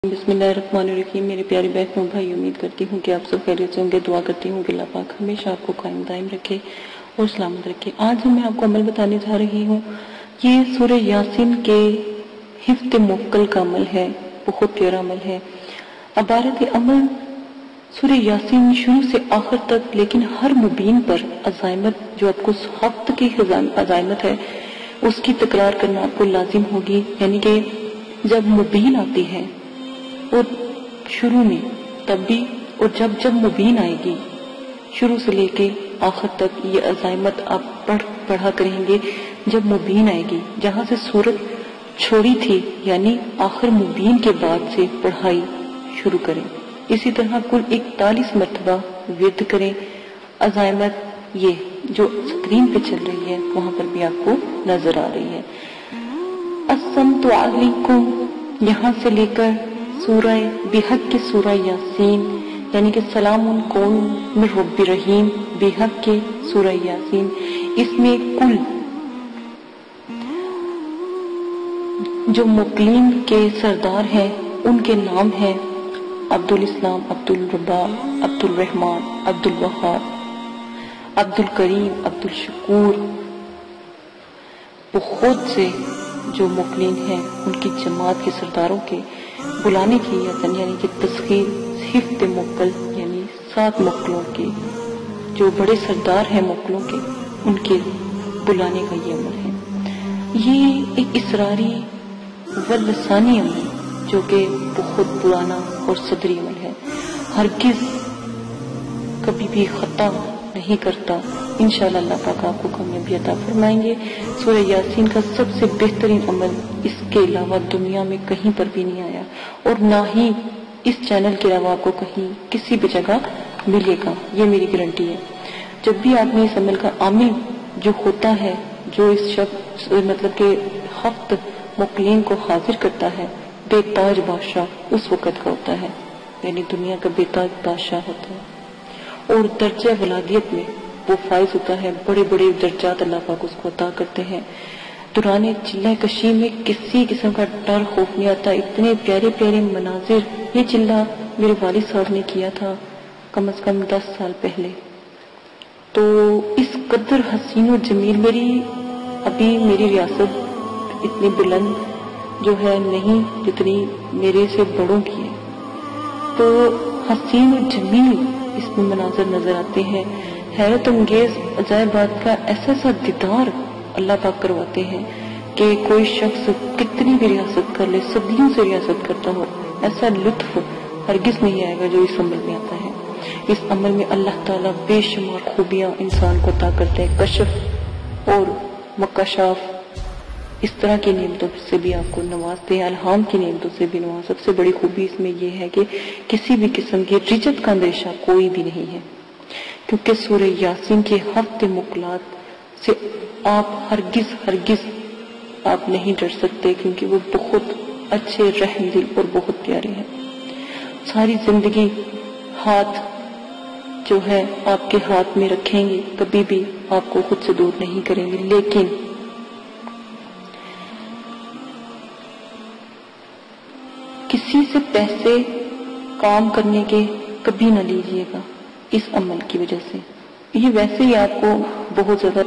बिस्मिल्लाहिर्रहमानिर्रहीम। मेरे प्यारे बहनों भाई, उम्मीद करती हूँ कि आप सब खैरियत से होंगे। दुआ करती हूँ कि अल्लाह पाक हमेशा आपको कायम दायम रखे और सलामत रखे। आज मैं आपको अमल बताने जा रही हूँ। ये सूरह यासीन के हिफ्ज़ मुवक्कल का अमल है, बहुत प्यारा अमल है। अबारत अमल सूरह यासीन शुरू से आखिर तक, लेकिन हर मुबीन पर अज़ाइमत, जो आपको हफ्त की अज़ाइमत है, उसकी तकरार करना आपको लाजिम होगी। यानी कि जब मुबीन आती है और शुरू में तब भी, और जब मुबीन आएगी शुरू से लेके आखिर तक, ये अज़ाइमत आप पढ़ा करेंगे। जब मुबीन आएगी, जहाँ से सूरत छोड़ी थी, यानी आखिर मुबीन के बाद से पढ़ाई शुरू करें। इसी तरह कुल 41 मरतबा विर्द करें। अज़ाइमत ये जो स्क्रीन पे चल रही है, वहां पर भी आपको नजर आ रही है। अस्सलामु अलैकुम, यहाँ से लेकर सूरह बेहक के सूरह यासीन, यानी कि सलामुन कौल मिन रब्बिर रहीम, बेहक के सूरह यासीन, इसमें कुल जो मुक़लिम के सरदार हैं उनके नाम हैं अब्दुल इस्लाम, अब्दुल रब्बा, अब्दुल रहमान, अब्दुल वहाब, अब्दुल करीम, अब्दुल शकूर। बहुत से जो मुक़लिन हैं उनकी जमात के सरदारों के बुलाने की यानी कि तस्खीर हिफ्ज़ मुवक्कल, यानी 7 मुवक्किलों के जो बड़े सरदार हैं मुवक्किलों के, उनके बुलाने का ये अमल है। ये एक इसरारी व लसानी अमल, जो कि बहुत पुराना और सदरी अमल है, हरगिज़ कभी भी खता नहीं करता। इंशाअल्लाह अल्लाह पाक आपको कामयाबी अता फरमाएंगे। सूरह यासीन का सबसे बेहतरीन अमल इसके अलावा दुनिया में कहीं पर भी नहीं आया, और ना ही इस चैनल के अलावा आपको कहीं किसी भी जगह मिलेगा, ये मेरी गारंटी है। जब भी आदमी इस अमल का आमिल जो होता है, जो इस शख्स मतलब के हफ्त मुक़लिन को हाजिर करता है, बेताज बादशाह उस वक़्त का होता है, यानी दुनिया का बेताज बादशाह होता है, और दर्जा वलादियत में वो फाइज होता है। बड़े बड़े दर्जात अल्लाह पाक उसको अता करते हैं। दुराने चिल्ला कशी में किसी किस्म का डर खौफ नहीं आता। इतने प्यारे प्यारे मनाजिर, ये चिल्ला मेरे वालिद साहब ने किया था कम से कम 10 साल पहले। तो इस कदर हसीन और जमील, मेरी रियासत इतनी बुलंद जो है नहीं जितनी मेरे से बड़ों की है। तो हसीन और जमील इसमें मनाजर नजर आते हैं। हैरत अंगेज अजायब बात का ऐसा दीदार अल्लाह पाक करवाते हैं कि कोई शख्स कितनी भी रियासत कर ले, सदियों से रियासत करता हो, ऐसा लुत्फ हरगिज नहीं आएगा जो इस अमल में आता है। इस अमल में अल्लाह ताला बेशुमार खूबियां इंसान को अता करते हैं, कशफ और मक्काशाफ, इस तरह की नेमतों से भी आपको नवाजते हैं, अल्हाम की नेमतों से भी नवाज। सबसे बड़ी खूबी इसमें यह है कि किसी भी किस्म की रिजत का अंदेशा कोई भी नहीं है, क्योंकि सूरह यासीन के हफ्ते मुक़लात से आप हरगिज आप नहीं डर सकते, क्योंकि वो बहुत अच्छे रहमदिल और बहुत प्यारे हैं। सारी जिंदगी हाथ जो है आपके हाथ में रखेंगे, कभी भी आपको खुद से दूर नहीं करेंगे। लेकिन किसी से पैसे काम करने के कभी न लीजिएगा इस अमल की वजह से। ये वैसे ही आपको बहुत ज्यादा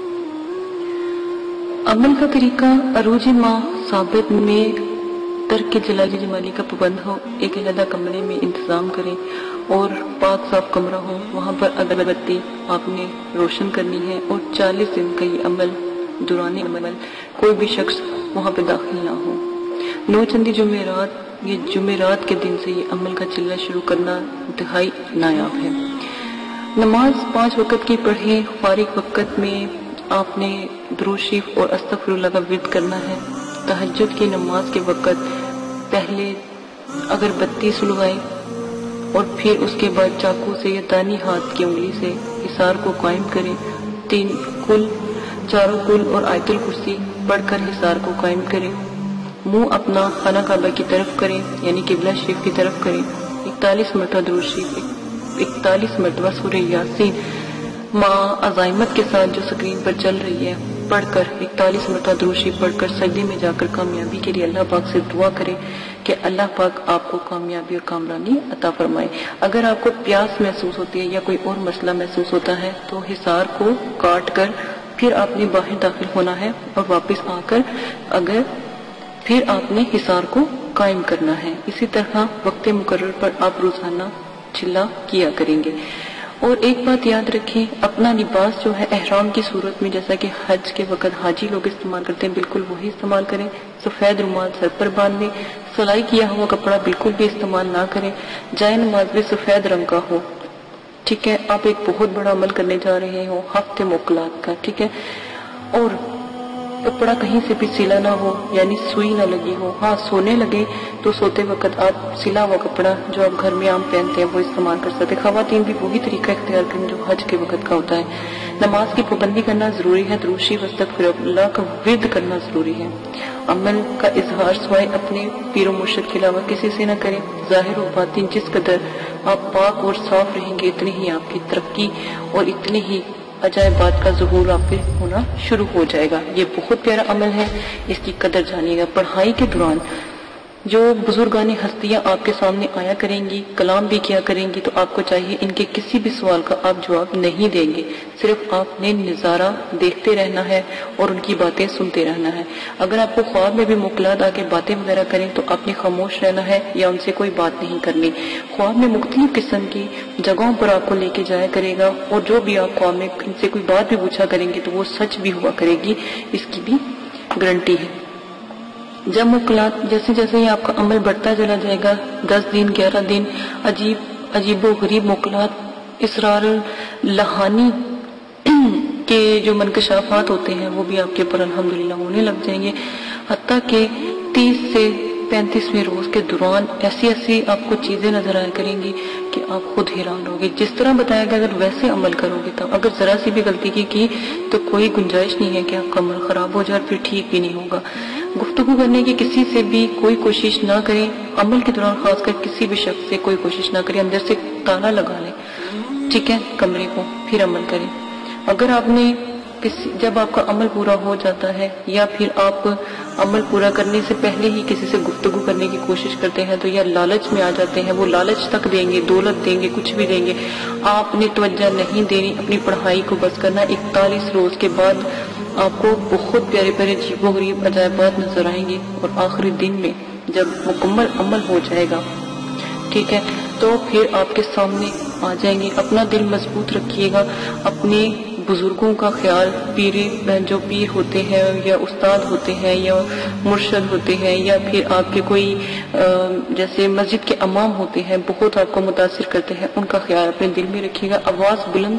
अमल का तरीका अरूज माह साबित में तर्क जलाली जमाली का पाबंद हो, एक अलग कमरे में इंतजाम करें और पाक साफ कमरा हो, वहां पर अगरबत्ती आपने रोशन करनी है, और 40 दिन का ये अमल दुराने अमल कोई भी शख्स वहां पर दाखिल ना हो। 9 चंदी जुमेरात, ये जुमेरात के दिन से ये अमल का चिल्ला शुरू करना इंतहाई नायाब है। नमाज 5 वक़्त की पढ़े। फारिग वक़्त में आपने दुरूद शरीफ और अस्तगफिरुल्लाह का विर्द करना है। तहज्जुद की नमाज के वक़्त पहले अगरबत्ती सुलगाएं और फिर उसके बाद चाकू से या दानी हाथ की उंगली से हिसार को कायम करें। 3 कुल, 4 कुल और आयतुल कुर्सी पढ़कर हिसार को कायम करें। मुंह अपना खाना काबा की तरफ करें, यानी किबला शरीफ की तरफ करें। 41 मरतबा दुरूद शरीफ, 41 मरतबा सूरह यासीन माँ अज़ाइमत के साथ जो स्क्रीन पर चल रही है پڑھ کر 41 مرتبہ درود شریف پڑھ کر سجدے میں جا کر کامیابی کے لیے اللہ پاک سے دعا کریں کہ اللہ پاک آپ کو کامیابی اور کامرانی عطا فرمائے۔ اگر آپ کو پیاس محسوس ہوتی ہے یا کوئی اور مسئلہ محسوس ہوتا ہے تو حصار کو کاٹ کر پھر آپ نے باہر داخل ہونا ہے اور واپس آ کر پھر آپ نے حصار کو قائم کرنا ہے۔ اسی طرح وقت مقرر پر آپ روزانہ چلا کیا کریں گے۔ اور ایک بات یاد رکھیں، اپنا لباس جو ہے احرام کی صورت میں جیسا کہ حج کے وقت حاجی لوگ استعمال کرتے ہیں بالکل وہی استعمال کریں۔ سفید رومال سر پر باندھ لیں، سلائی کیا ہوا کپڑا بالکل بھی استعمال نہ کریں، جائے نماز بھی سفید رنگ کا ہو، ٹھیک ہے۔ آپ ایک بہت بڑا عمل کرنے جا رہے ہو ہفتے موکلات کا، ٹھیک ہے۔ اور کپڑا کہیں سے بھی سلا نہ ہو، یعنی سوئی نہ لگی ہو۔ ہاں سونے لگے تو سوتے وقت آپ سلا ہوا کپڑا جو آپ گھر میں عام پہنتے ہیں وہ استعمال کر سکتے ہیں۔ خواتین بھی وہی طریقہ اختیار کریں جو حج کے وقت کا ہوتا ہے۔ نماز کی پابندی کرنا ضروری ہے، درود شریف استغفر اللہ کا ورد کرنا ضروری ہے۔ عمل کا اظہار سوائے اپنے پیر و مرشد کے علاوہ کسی سے نہ کریں۔ ظاہر و باطن جس قدر آپ پاک اور صاف رہیں گے اتنی ہی آپ کی ترقی اور اتنی ہی عجائبات کا ظہور آپ پہ ہونا شروع ہو جائے گا۔ یہ بہت پیارا عمل ہے، اس کی قدر جانیے گا۔ پڑھائی کے دوران جو بزرگان ہستیاں آپ کے سامنے آیا کریں گی، کلام بھی کیا کریں گی، تو آپ کو چاہیے ان کے کسی بھی سوال کا آپ جواب نہیں دیں گے، صرف آپ نے نظارہ دیکھتے رہنا ہے اور ان کی باتیں سنتے رہنا ہے۔ اگر آپ کو خواب میں بھی موکلات آ کے باتیں وغیرہ کریں تو آپ نے خاموش رہنا ہے یا ان سے کوئی بات نہیں کرنی۔ خواب میں مختلف قسم کی جگہوں پر آپ کو لے کے جایا کرے گا، اور جو بھی آپ خواب میں ان سے کوئی بات بھی پوچھا کریں گے تو وہ سچ بھی ہوا کرے گی، اس کی بھی گارنٹی ہے۔ جب موکلات جیسے جیسے ہی آپ کا عمل بڑھتا چلا جائے گا، 10 دن 11 دن عجیب و غریب موکلات، اسرار لہانی کے جو منکشافات ہوتے ہیں وہ بھی آپ کے اوپر الحمدللہ ہونے لگ جائیں گے، حتیٰ کہ 30 سے 35ویں روز کے دوران ایسی آپ کو چیزیں نظر آیا کریں گی کہ آپ خود حیران ہوگے۔ جس طرح بتایا گیا اگر ویسے عمل کرو گے تو اگر ذرا سی بھی غلطی کی تو کوئی گنجائش نہیں ہے کہ آپ کا عمل خراب ہو جائے اور پھر ٹھیک بھی نہیں ہوگا۔ گفتگو کرنے کی کسی سے بھی کوئی کوشش نہ کریں، عمل کے دوران خاص کر کسی بھی شخص سے کوئی کوشش نہ کریں، اندر سے تالا لگا لیں، ٹھیک ہے، کمرے کو، پھر عمل کریں۔ اگر آپ نے جب آپ کا عمل پورا ہو جاتا ہے یا پھر آپ عمل پورا کرنے سے پہلے ہی کسی سے گفتگو کرنے کی کوشش کرتے ہیں تو یا لالچ میں آ جاتے ہیں، وہ لالچ تک دیں گے، دولت دیں گے، کچھ بھی دیں گے، آپ نے توجہ نہیں دینی، اپنی پڑھائی کو بس کرنا۔ 41 روز کے بعد آپ کو بہت پیارے پیارے عجیب و غریب عجائبات نظر آئیں گے، اور آخری دن میں جب مکمل عمل ہو جائے گا، ٹھیک ہے، تو پھر آپ کے سامنے آ جائیں گے۔ اپنا دل مضبوط رکھیے گا، اپنے بزرگوں کا خیال، جو پیر ہوتے ہیں یا استاد ہوتے ہیں یا مرشد ہوتے ہیں یا پھر آپ کے کوئی جیسے مسجد کے امام ہوتے ہیں، بہت آپ کو متاثر کرتے ہیں، ان کا خیال اپنے دل میں رکھیے گا۔ آواز بلند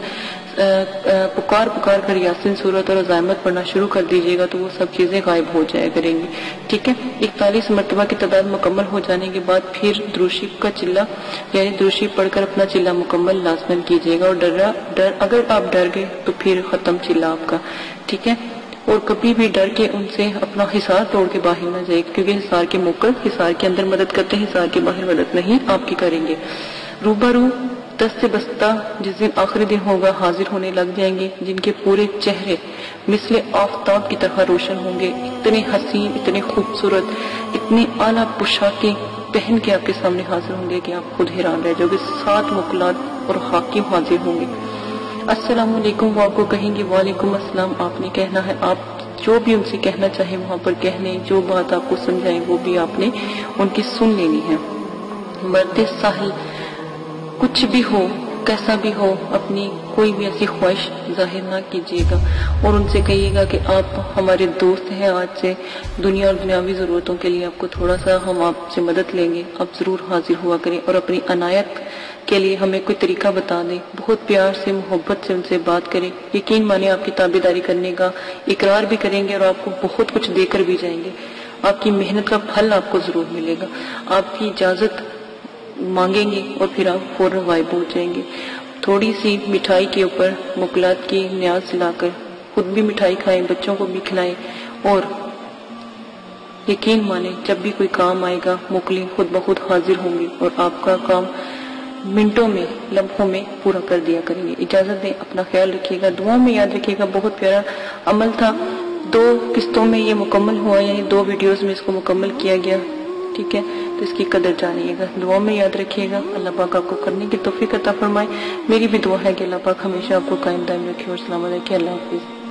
پکار کر یاسین سورت اور عزائمت پڑھنا شروع کر دیجیے گا تو وہ سب چیزیں غائب ہو جایا کریں گی، ٹھیک ہے۔ 41 مرتبہ کی تعداد مکمل ہو جانے کے بعد پھر درود شریف کا چلہ یعنی درود شریف پڑھ کر اپنا چلہ مکمل لازمن کیجیے گا، اور اگر آپ ڈر گئے تو پھر ختم چلہ آپ کا، ٹھیک ہے۔ اور کبھی بھی ڈر کے ان سے اپنا حصار توڑ کے باہر نہ جائے، کیونکہ حصار کے موکل حصار کے اندر مدد کرتے ہیں، حصار کے باہر مدد نہیں آپ کی کریں گے۔ روبرو دست بستہ جس دن آخری دن ہوگا حاضر ہونے لگ جائیں گے، جن کے پورے چہرے مثل آفتاب کی طرح روشن ہوں گے، اتنے حسین، اتنے خوبصورت، اتنی اعلیٰ پوشاکیں پہن کے آپ کے سامنے حاضر ہوں گے کہ آپ خود حیران رہ جاؤ گے۔ 7 موکلات اور حاکم حاضر ہوں گے۔ السلام علیکم وہ آپ کو کہیں گے وعلیکم السلام، آپ نے کہنا ہے، آپ جو بھی ان سے کہنا چاہیں وہاں پر کہنے، جو بات آپ کو سمجھائیں وہ بھی آپ نے ان کی سن لینی ہے۔ مرد ساحل کچھ بھی ہو، کیسا بھی ہو، اپنی کوئی بھی ایسی خواہش ظاہر نہ کیجیے گا، اور ان سے کہیے گا کہ آپ ہمارے دوست ہیں، آج سے دنیا اور دنیاوی ضرورتوں کے لیے آپ کو تھوڑا سا ہم آپ سے مدد لیں گے، آپ ضرور حاضر ہوا کریں، اور اپنی عنایت کے لیے ہمیں کوئی طریقہ بتا دیں، بہت پیار سے محبت سے ان سے بات کریں، یقین مانیں آپ کی تابعداری کرنے کا اقرار بھی کریں گے اور آپ کو بہت کچھ دے کر بھی جائیں گے، آپ کی محنت کا پھل آپ کو ضرور ملے گا، آپ کی اجازت مانگیں گے اور پھر آپ فوراً غائب ہو جائیں گے۔ تھوڑی سی مٹھائی کے اوپر موکلات کی نیاز لا کر خود بھی مٹھائی کھائیں، بچوں کو بھی کھلائیں، اور یقین مانیں جب بھی کوئی کام آئے گا موکلین خود بخود حاضر ہوں گے اور آپ کا کام منٹوں میں، لمحوں میں پورا کر دیا کریں گے۔ اجازت دیں، اپنا خیال رکھیے گا، دعاؤں میں یاد رکھیے گا، بہت پیارا عمل تھا۔ 2 قسطوں میں یہ مکمل ہوا، یعنی 2 ویڈیوز میں اس کو مکمل کیا گیا، ٹھیک ہے؟ تو اس کی قدر جانیے گا، دعا میں یاد رکھیے گا۔ اللہ پاک آپ کو کرنے کی توفیق عطا فرمائے۔ میری بھی دعا ہے کہ اللہ پاک ہمیشہ آپ کو قائم دائم رکھے اور سلامت رکھے۔ اللہ حافظ۔